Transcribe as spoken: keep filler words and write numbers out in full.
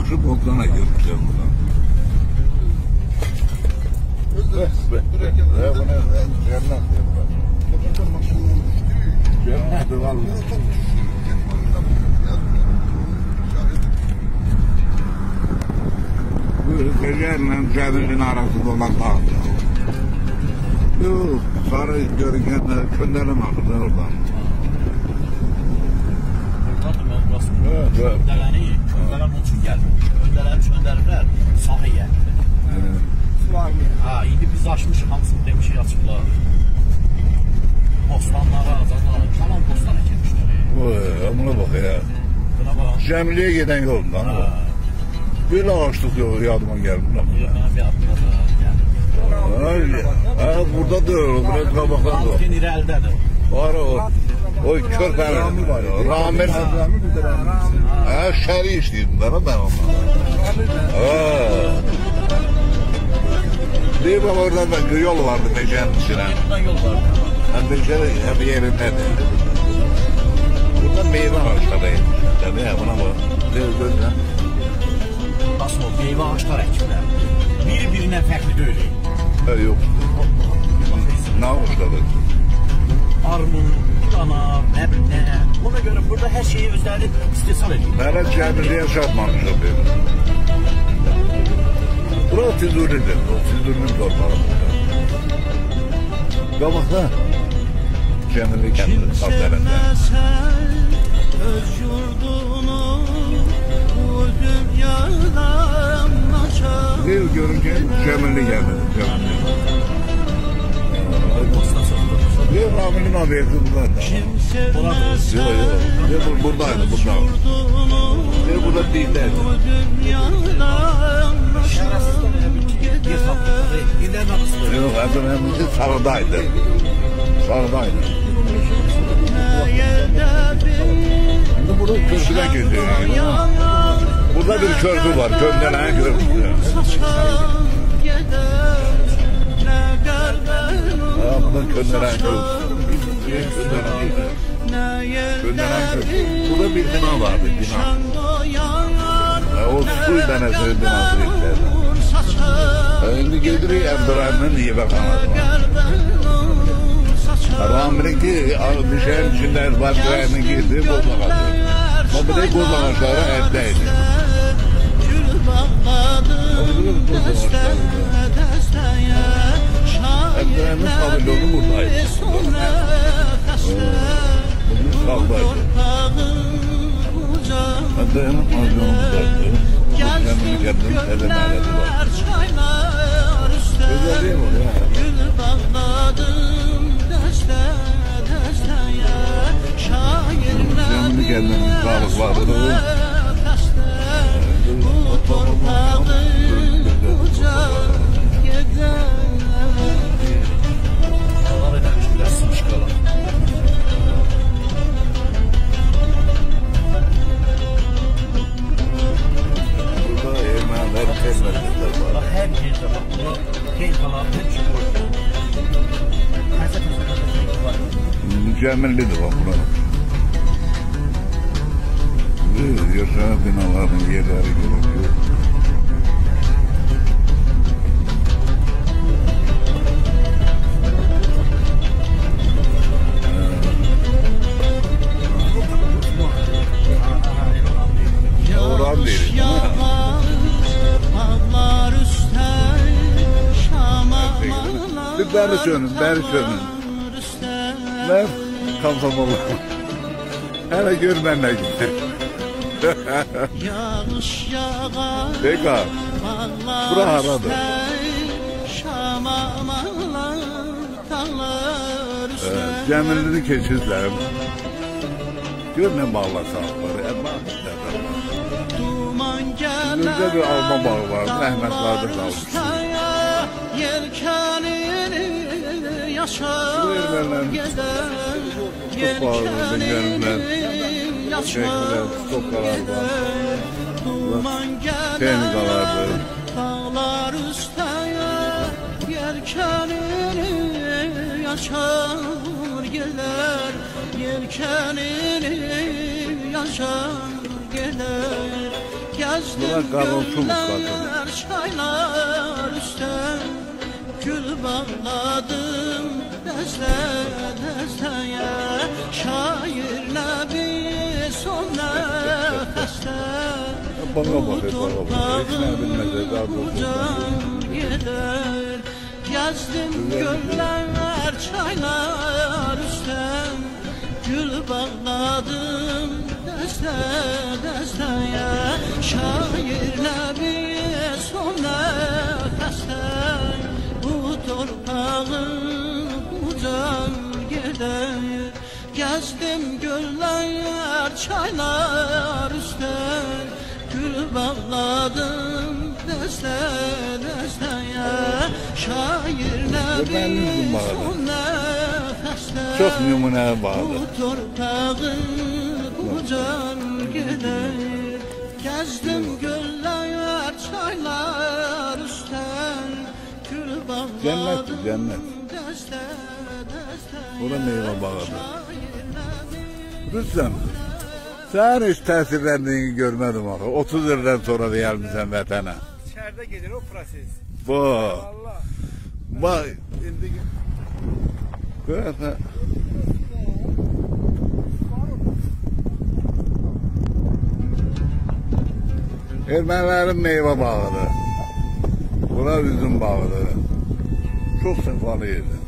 Yaxşı Bozcana girmişəm buradan. Cennetdir vallahi. Bu geceyle Cemil'in arasında olan dağdır. Yok, sarı görünken könderim akıdı oradan. Evet, evet. Köndələni, köndələn onun üçün gəlmir. Köndələni çöndəriblər sahəyə. Ha, indi biz açmışıq, hamısını demişik açıqlar. Bostanlara, azadlara, tamam bostan əkilmişlər. Oy, buna bak ya. Buna bax. Cemili'ye giden yolundan o. Böyle ağaçlık yolu yadıma geldi. Bana bir atma da Öyle. Ha, burada da öyle, biraz kabaklar da. Altın irəldədir. Var o. O körpenin. Ramir. Ha, şəri işliydim ben ben onunla. Ha. Deyib oradan da yol vardı meşənin içine. Buradan yol vardı. Hem meşə hem yerindedir. Burada meyve ağaçları. Tabii ya buna bak. Gözlə. Nasıl o meyve ağaçlar əkiblər. Bir-birindən fərqli deyil. Ha, yok. Ne ağaçları? Armut, dana, nə bilim nə. Ona görə burada hər şeyi özləri istehsal edir. Mənə Cəmiliyə çatmamışam benim. Bura Füzulidir. O Füzulinin torpağı burada. Qabaqda Cəmili kəndi xalqlarında. Öz yurdunu bu dünyadan aşağı. Bir görürken Cəmili gəldi. Cəmili. Bir Ramil'in haberi burada. Kimse Yok yok. Bir buradaydı burada. Bir burada değildi. bu dünyadan aşağı. Bir saplıqları, illərin arasında. Yok Ebu Hemidi sağdaydı. Sağdaydı. Şimdi burada köprüden gidiyor. Burada bir köprü var. Köndelen köprüsü. Ha, burada Köndelen köprüsü. Köndelen köprüsü. Burada bir bina vardı. Bina. Ha, o su denesi binası yüklerdi. Şimdi gidiyor Abdurrahman'ın iyi bakanları var. Ramil'inki bir şeyin içinde Abdurrahman'ın girdiği boz ağacı. O bir de boz ağaçları evdeydi. Abdurrahman'ın pavilyonu buradaydı. Bugün sağdaydı. Abdurrahman'ın pavilyonu buradaydı. Kendini kendini edemeledi var. Güzel değil mi o ya? Kendini kendini sağlıkları. Onlar edəmişlər, sımışqalar. Burada Ermeniler tezmezlikler var. Bax, hər yerdə bax, bunlar xeyfalar, hər şey var. Həzət məsələdə var. Mükemmellidir bak buranın. Yaşayan binaların yerleri görünüyor. Oran değil. Bir beri sönün, beri sönün. Ben kalsam olur. Hele gör benimle gitti. Peki abi. Bura haradır. Evet, Cemil'ini keçizler. Gör ne bağla sağlıkları. Önümüzde bir alma bağı vardı. Mehmet vardı kalmıştı. Bu yerlerden çok bağlı gönüller. Çekler, stokkalar var. Tehnikalardı. Dağlar üstəyə yelkenini yaşar gelir, yelkenini yaşar gelir, Gezdim Bunlar kavrulmuş göller, çaylar üstte, gül bağladım deste desteye. Şairle bir son nefeste, Bana bu bak, bana bak. Hiç ne bilmez, daha doğrusu. toprağın gider. Gezdim göller, çaylar üstte, gül bağladım deste desteye. Şairle bir son nefeste, bu torpağın ucan gider. Gezdim göller, çaylar üstte, gül bağladım deste desteye. Şairle bir son nefeste, Çok numune bağlı. bu torpağın ucan gider. Gezdim göller, çaylar üstten, gül bağladım Cennet, cennet. deste desteye. Bura meyve bağıdır. Şairle bir Rüstem, sen hiç tesirlendiğini görmedim abi. otuz yıldan sonra da gelmişsin vatana. İçeride gelir o proses. Bu, Allah. bak, indi böyle. Ermenilerin meyve bağıdır. Bura üzüm bağıdır. Çok sefalı yerdir.